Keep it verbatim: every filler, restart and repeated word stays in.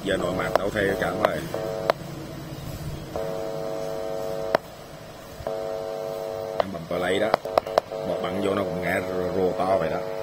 giờ nội mặt đâu theo chẳng rồi. Bấm play đó, một bằng vô nó cũng nghe rồ to vậy đó.